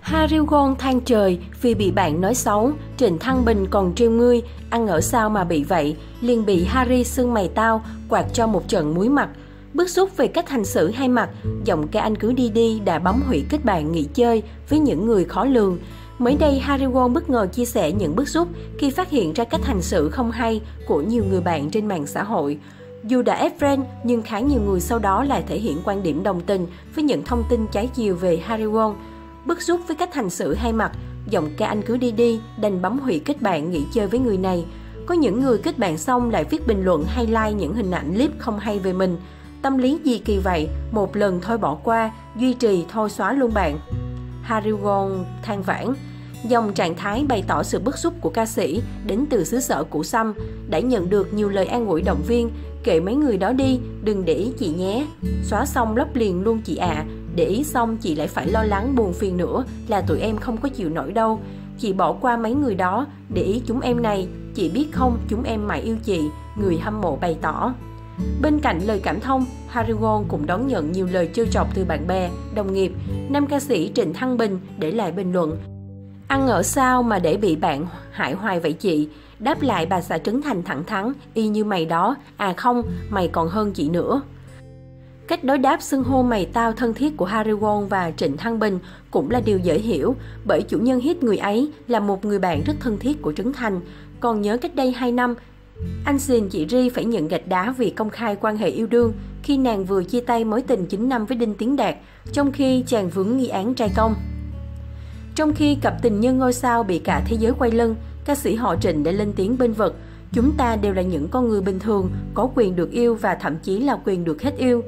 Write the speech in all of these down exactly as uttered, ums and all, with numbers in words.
Harigon than trời vì bị bạn nói xấu, Trịnh Thăng Bình còn trêu ngươi, ăn ở sao mà bị vậy, liền bị Harry xưng mày tao, quạt cho một trận muối mặt. Bức xúc về cách hành xử hai mặt, giọng ca anh cứ đi đi đã bấm hủy kết bạn nghỉ chơi với những người khó lường. Mới đây, Harigon bất ngờ chia sẻ những bức xúc khi phát hiện ra cách hành xử không hay của nhiều người bạn trên mạng xã hội. Dù đã ép friend, nhưng khá nhiều người sau đó lại thể hiện quan điểm đồng tình với những thông tin trái chiều về Harigon. Bức xúc với cách hành xử hai mặt, giọng ca anh cứ đi đi đành bấm hủy kết bạn nghỉ chơi với người này. Có những người kết bạn xong lại viết bình luận hay like những hình ảnh clip không hay về mình. Tâm lý gì kỳ vậy, một lần thôi bỏ qua, duy trì thôi xóa luôn bạn. Harigon than vãn. Dòng trạng thái bày tỏ sự bức xúc của ca sĩ đến từ xứ sở Củ Sâm đã nhận được nhiều lời an ủi động viên. Kệ mấy người đó đi, đừng để ý chị nhé. Xóa xong lấp liền luôn chị ạ. À. Để ý xong chị lại phải lo lắng buồn phiền nữa là tụi em không có chịu nổi đâu. Chị bỏ qua mấy người đó, để ý chúng em này. Chị biết không, chúng em mãi yêu chị, người hâm mộ bày tỏ. Bên cạnh lời cảm thông, Harigon cũng đón nhận nhiều lời trêu chọc từ bạn bè, đồng nghiệp. Nam ca sĩ Trịnh Thăng Bình để lại bình luận: ăn ở sao mà để bị bạn hại hoài vậy chị? Đáp lại bà xã Trấn Thành thẳng thắn, y như mày đó, à không, mày còn hơn chị nữa. Cách đối đáp xưng hô mày tao thân thiết của Harigon và Trịnh Thăng Bình cũng là điều dễ hiểu, bởi chủ nhân hit người ấy là một người bạn rất thân thiết của Trấn Thành. Còn nhớ cách đây hai năm, anh Xin chị Ri phải nhận gạch đá vì công khai quan hệ yêu đương khi nàng vừa chia tay mối tình chín năm với Đinh Tiến Đạt, trong khi chàng vướng nghi án trai công. Trong khi cặp tình nhân ngôi sao bị cả thế giới quay lưng, ca sĩ họ Trịnh đã lên tiếng bênh vực: chúng ta đều là những con người bình thường, có quyền được yêu và thậm chí là quyền được hết yêu.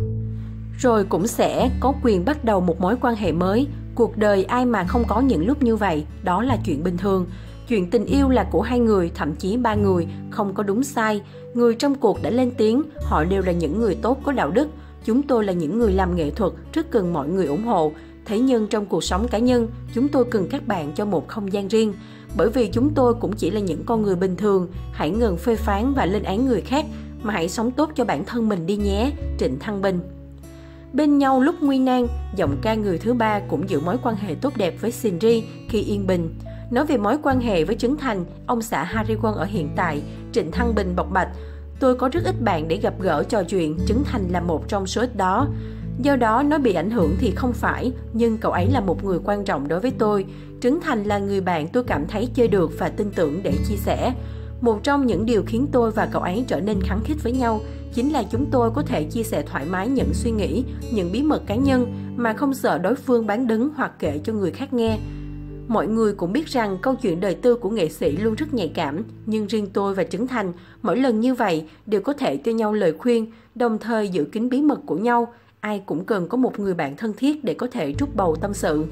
Rồi cũng sẽ có quyền bắt đầu một mối quan hệ mới. Cuộc đời ai mà không có những lúc như vậy, đó là chuyện bình thường. Chuyện tình yêu là của hai người, thậm chí ba người, không có đúng sai. Người trong cuộc đã lên tiếng, họ đều là những người tốt có đạo đức. Chúng tôi là những người làm nghệ thuật, rất cần mọi người ủng hộ. Thế nhưng trong cuộc sống cá nhân, chúng tôi cần các bạn cho một không gian riêng. Bởi vì chúng tôi cũng chỉ là những con người bình thường. Hãy ngừng phê phán và lên án người khác, mà hãy sống tốt cho bản thân mình đi nhé. Trịnh Thăng Bình. Bên nhau lúc nguy nan, giọng ca người thứ ba cũng giữ mối quan hệ tốt đẹp với Xin Ri khi yên bình. Nói về mối quan hệ với Trấn Thành, ông xã Harigon ở hiện tại, Trịnh Thăng Bình bộc bạch: tôi có rất ít bạn để gặp gỡ trò chuyện, Trấn Thành là một trong số ít đó. Do đó nói bị ảnh hưởng thì không phải, nhưng cậu ấy là một người quan trọng đối với tôi. Trấn Thành là người bạn tôi cảm thấy chơi được và tin tưởng để chia sẻ. Một trong những điều khiến tôi và cậu ấy trở nên khăng khít với nhau chính là chúng tôi có thể chia sẻ thoải mái những suy nghĩ, những bí mật cá nhân mà không sợ đối phương bán đứng hoặc kể cho người khác nghe. Mọi người cũng biết rằng câu chuyện đời tư của nghệ sĩ luôn rất nhạy cảm, nhưng riêng tôi và Trấn Thành mỗi lần như vậy đều có thể cho nhau lời khuyên, đồng thời giữ kín bí mật của nhau. Ai cũng cần có một người bạn thân thiết để có thể trút bầu tâm sự.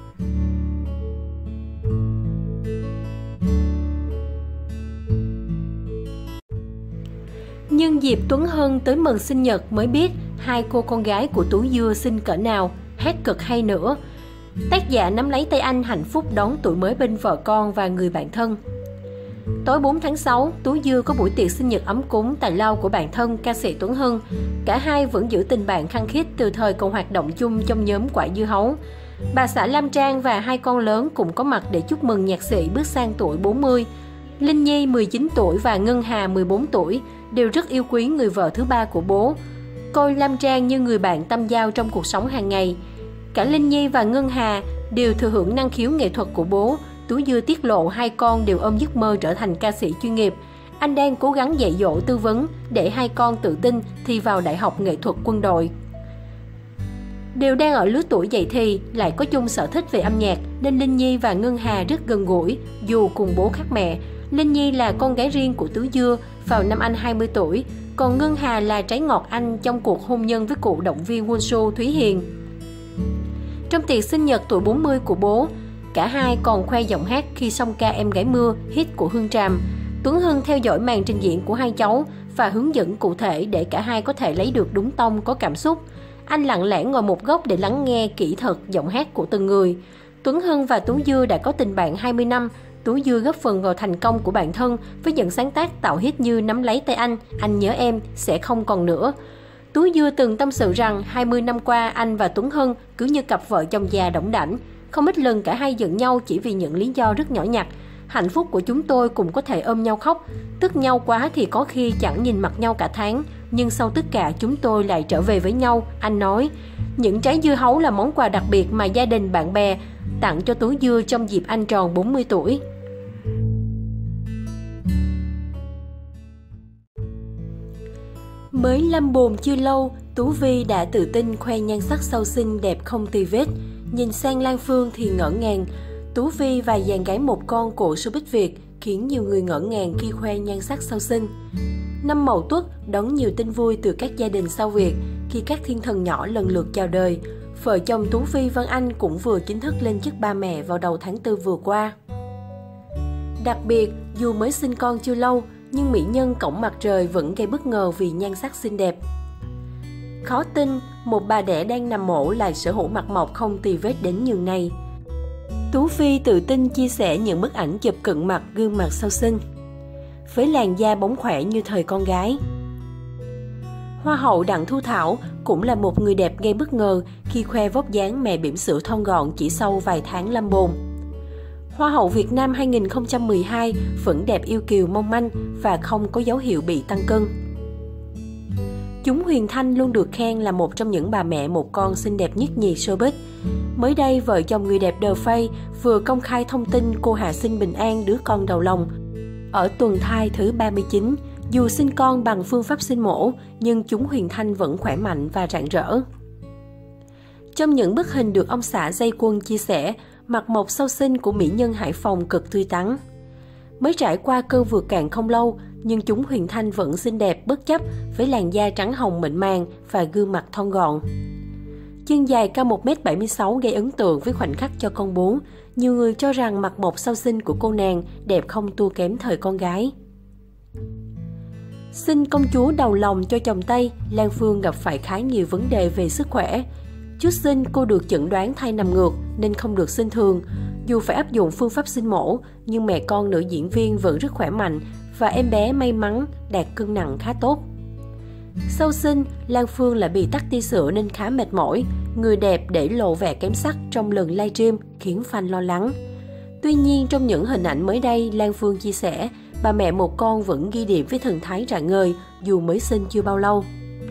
Nhân dịp Tuấn Hân tới mừng sinh nhật mới biết hai cô con gái của Tú Dưa xinh cỡ nào, hát cực hay nữa. Tác giả nắm lấy tay anh hạnh phúc đón tuổi mới bên vợ con và người bạn thân. Tối bốn tháng sáu, Tú Dưa có buổi tiệc sinh nhật ấm cúng tại lao của bạn thân ca sĩ Tuấn Hân. Cả hai vẫn giữ tình bạn khăng khít từ thời còn hoạt động chung trong nhóm Quả Dưa Hấu. Bà xã Lam Trang và hai con lớn cũng có mặt để chúc mừng nhạc sĩ bước sang tuổi bốn mươi. Linh Nhi mười chín tuổi và Ngân Hà mười bốn tuổi đều rất yêu quý người vợ thứ ba của bố, coi Lam Trang như người bạn tâm giao trong cuộc sống hàng ngày. Cả Linh Nhi và Ngân Hà đều thừa hưởng năng khiếu nghệ thuật của bố. Tú Dưa tiết lộ hai con đều ôm giấc mơ trở thành ca sĩ chuyên nghiệp. Anh đang cố gắng dạy dỗ tư vấn để hai con tự tin thi vào Đại học Nghệ thuật Quân đội. Đều đang ở lứa tuổi dậy thì, lại có chung sở thích về âm nhạc nên Linh Nhi và Ngân Hà rất gần gũi dù cùng bố khác mẹ. Linh Nhi là con gái riêng của Tú Dưa vào năm anh hai mươi tuổi, còn Ngân Hà là trái ngọt anh trong cuộc hôn nhân với cụ động viên Wonshu Thúy Hiền. Trong tiệc sinh nhật tuổi bốn mươi của bố, cả hai còn khoe giọng hát khi song ca Em Gái Mưa, hit của Hương Tràm. Tuấn Hân theo dõi màn trình diễn của hai cháu và hướng dẫn cụ thể để cả hai có thể lấy được đúng tông có cảm xúc. Anh lặng lẽ ngồi một góc để lắng nghe kỹ thật giọng hát của từng người. Tuấn Hân và Tú Dưa đã có tình bạn hai mươi năm. Tú Dưa góp phần vào thành công của bản thân với những sáng tác tạo hit như Nắm Lấy Tay Anh, Anh Nhớ Em, Sẽ Không Còn Nữa. Tú Dưa từng tâm sự rằng hai mươi năm qua anh và Tuấn Hân cứ như cặp vợ chồng già đỏng đảnh. Không ít lần cả hai giận nhau chỉ vì những lý do rất nhỏ nhặt. Hạnh phúc của chúng tôi cũng có thể ôm nhau khóc. Tức nhau quá thì có khi chẳng nhìn mặt nhau cả tháng. Nhưng sau tất cả chúng tôi lại trở về với nhau, anh nói. Những trái dưa hấu là món quà đặc biệt mà gia đình bạn bè tặng cho Tú Dưa trong dịp anh tròn bốn mươi tuổi. Mới lâm bồn chưa lâu, Tú Vi đã tự tin khoe nhan sắc sau sinh đẹp không tì vết. Nhìn sang Lan Phương thì ngỡ ngàng. Tú Vi và dàn gái một con của showbiz Việt khiến nhiều người ngỡ ngàng khi khoe nhan sắc sau sinh. Năm Mậu Tuất đón nhiều tin vui từ các gia đình sao Việt khi các thiên thần nhỏ lần lượt chào đời. Vợ chồng Tú Vi Vân Anh cũng vừa chính thức lên chức ba mẹ vào đầu tháng tư vừa qua. Đặc biệt, dù mới sinh con chưa lâu, nhưng mỹ nhân cổng mặt trời vẫn gây bất ngờ vì nhan sắc xinh đẹp. Khó tin, một bà đẻ đang nằm mổ lại sở hữu mặt mộc không tì vết đến nhường này. Tú Vi tự tin chia sẻ những bức ảnh chụp cận mặt gương mặt sau sinh, với làn da bóng khỏe như thời con gái. Hoa hậu Đặng Thu Thảo cũng là một người đẹp gây bất ngờ khi khoe vóc dáng mẹ bỉm sữa thon gọn chỉ sau vài tháng lâm bồn. Hoa hậu Việt Nam hai nghìn không trăm mười hai vẫn đẹp yêu kiều mong manh và không có dấu hiệu bị tăng cân. Chúng Huyền Thanh luôn được khen là một trong những bà mẹ một con xinh đẹp nhất nhì showbiz. Mới đây, vợ chồng người đẹp The Face vừa công khai thông tin cô hạ sinh bình an đứa con đầu lòng. Ở tuần thai thứ ba mươi chín, dù sinh con bằng phương pháp sinh mổ, nhưng chúng Huyền Thanh vẫn khỏe mạnh và rạng rỡ. Trong những bức hình được ông xã Dây Quân chia sẻ, mặt mộc sau sinh của mỹ nhân Hải Phòng cực tươi tắn. Mới trải qua cơn vượt cạn không lâu, nhưng chúng Huyền Thanh vẫn xinh đẹp bất chấp với làn da trắng hồng mịn màng và gương mặt thon gọn. Chân dài cao một mét bảy mươi sáu gây ấn tượng với khoảnh khắc cho con bú. Nhiều người cho rằng mặt mộc sau sinh của cô nàng đẹp không thua kém thời con gái. Sinh công chúa đầu lòng cho chồng Tây, Lan Phương gặp phải khá nhiều vấn đề về sức khỏe. Trước sinh, cô được chẩn đoán thai nằm ngược nên không được sinh thường. Dù phải áp dụng phương pháp sinh mổ, nhưng mẹ con nữ diễn viên vẫn rất khỏe mạnh và em bé may mắn đạt cân nặng khá tốt. Sau sinh, Lan Phương lại bị tắc tia sữa nên khá mệt mỏi. Người đẹp để lộ vẻ kém sắc trong lần livestream khiến fan lo lắng. Tuy nhiên, trong những hình ảnh mới đây, Lan Phương chia sẻ, bà mẹ một con vẫn ghi điểm với thần thái rạng ngời dù mới sinh chưa bao lâu.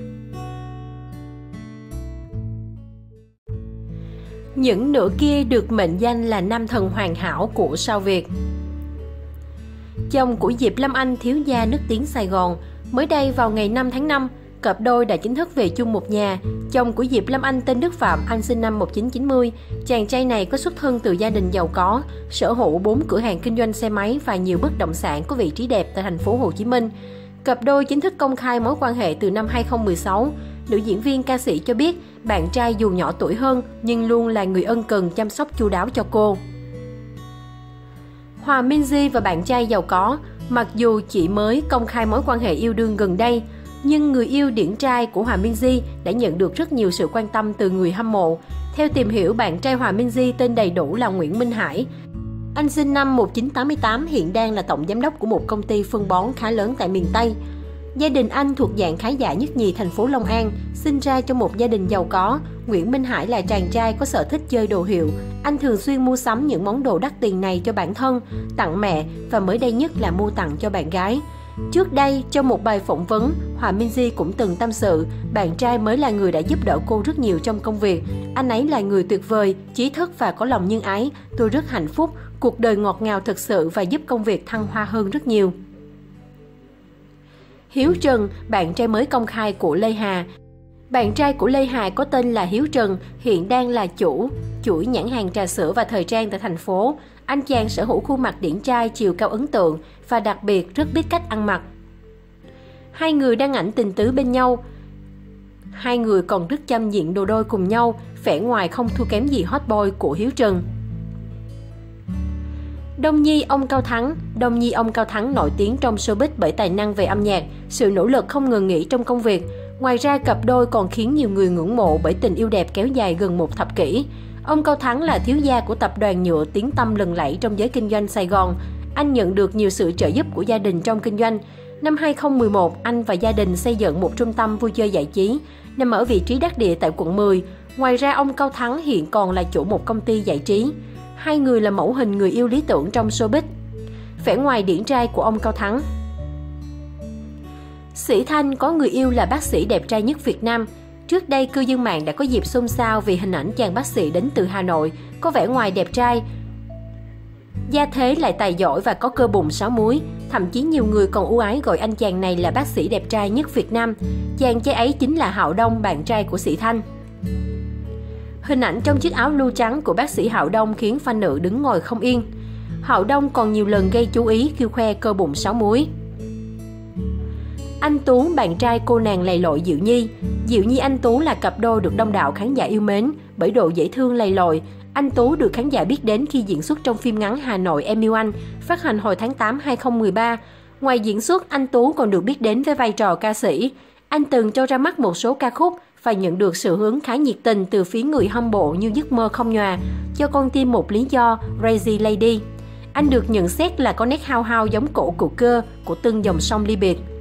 Những nửa kia được mệnh danh là nam thần hoàn hảo của sao Việt. Chồng của Diệp Lâm Anh, thiếu gia nức tiếng Sài Gòn. Mới đây vào ngày năm tháng năm, cặp đôi đã chính thức về chung một nhà. Chồng của Diệp Lâm Anh tên Đức Phạm, anh sinh năm một nghìn chín trăm chín mươi. Chàng trai này có xuất thân từ gia đình giàu có, sở hữu bốn cửa hàng kinh doanh xe máy và nhiều bất động sản có vị trí đẹp tại thành phố Hồ Chí Minh. Cặp đôi chính thức công khai mối quan hệ từ năm hai nghìn không trăm mười sáu. Nữ diễn viên ca sĩ cho biết bạn trai dù nhỏ tuổi hơn nhưng luôn là người ân cần chăm sóc chu đáo cho cô. Hòa Minzy và bạn trai giàu có, mặc dù chỉ mới công khai mối quan hệ yêu đương gần đây, nhưng người yêu điển trai của Hòa Minzy đã nhận được rất nhiều sự quan tâm từ người hâm mộ. Theo tìm hiểu, bạn trai Hòa Minzy tên đầy đủ là Nguyễn Minh Hải. Anh sinh năm một nghìn chín trăm tám mươi tám, hiện đang là tổng giám đốc của một công ty phân bón khá lớn tại miền Tây. Gia đình anh thuộc dạng khá giả nhất nhì thành phố Long An, sinh ra trong một gia đình giàu có. Nguyễn Minh Hải là chàng trai có sở thích chơi đồ hiệu. Anh thường xuyên mua sắm những món đồ đắt tiền này cho bản thân, tặng mẹ và mới đây nhất là mua tặng cho bạn gái. Trước đây, trong một bài phỏng vấn, Hòa Minzy cũng từng tâm sự, bạn trai mới là người đã giúp đỡ cô rất nhiều trong công việc. Anh ấy là người tuyệt vời, trí thức và có lòng nhân ái. Tôi rất hạnh phúc, cuộc đời ngọt ngào thực sự và giúp công việc thăng hoa hơn rất nhiều. Hiếu Trần, bạn trai mới công khai của Lê Hà. Bạn trai của Lê Hà có tên là Hiếu Trần, hiện đang là chủ chuỗi nhãn hàng trà sữa và thời trang tại thành phố. Anh chàng sở hữu khuôn mặt điển trai, chiều cao ấn tượng và đặc biệt rất biết cách ăn mặc. Hai người đăng ảnh tình tứ bên nhau. Hai người còn rất chăm diện đồ đôi cùng nhau, vẻ ngoài không thua kém gì hot boy của Hiếu Trần. Đông Nhi ông Cao Thắng. Đông Nhi ông Cao Thắng nổi tiếng trong showbiz bởi tài năng về âm nhạc, sự nỗ lực không ngừng nghỉ trong công việc. Ngoài ra, cặp đôi còn khiến nhiều người ngưỡng mộ bởi tình yêu đẹp kéo dài gần một thập kỷ. Ông Cao Thắng là thiếu gia của tập đoàn nhựa tiếng tăm lừng lẫy trong giới kinh doanh Sài Gòn. Anh nhận được nhiều sự trợ giúp của gia đình trong kinh doanh. Năm hai nghìn không trăm mười một, anh và gia đình xây dựng một trung tâm vui chơi giải trí nằm ở vị trí đắc địa tại quận mười. Ngoài ra, ông Cao Thắng hiện còn là chủ một công ty giải trí. Hai người là mẫu hình người yêu lý tưởng trong showbiz. Vẻ ngoài điển trai của ông Cao Thắng. Sĩ Thanh có người yêu là bác sĩ đẹp trai nhất Việt Nam. Trước đây, cư dân mạng đã có dịp xôn xao vì hình ảnh chàng bác sĩ đến từ Hà Nội, có vẻ ngoài đẹp trai, gia thế lại tài giỏi và có cơ bụng sáu múi. Thậm chí nhiều người còn ưu ái gọi anh chàng này là bác sĩ đẹp trai nhất Việt Nam. Chàng trai ấy chính là Hạo Đông, bạn trai của Sĩ Thanh. Hình ảnh trong chiếc áo blue trắng của bác sĩ Hạo Đông khiến fan nữ đứng ngồi không yên. Hạo Đông còn nhiều lần gây chú ý khi khoe cơ bụng sáu múi. Anh Tú, bạn trai cô nàng lầy lội Diệu Nhi. Diệu Nhi Anh Tú là cặp đôi được đông đảo khán giả yêu mến bởi độ dễ thương lầy lội. Anh Tú được khán giả biết đến khi diễn xuất trong phim ngắn Hà Nội Em Yêu Anh, phát hành hồi tháng tám năm hai nghìn không trăm mười ba. Ngoài diễn xuất, anh Tú còn được biết đến với vai trò ca sĩ. Anh từng cho ra mắt một số ca khúc và nhận được sự hướng khá nhiệt tình từ phía người hâm mộ như Giấc mơ không nhòa, Cho con tim một lý do, Crazy Lady. Anh được nhận xét là có nét hao hao giống cổ cụ cơ của từng dòng sông ly biệt.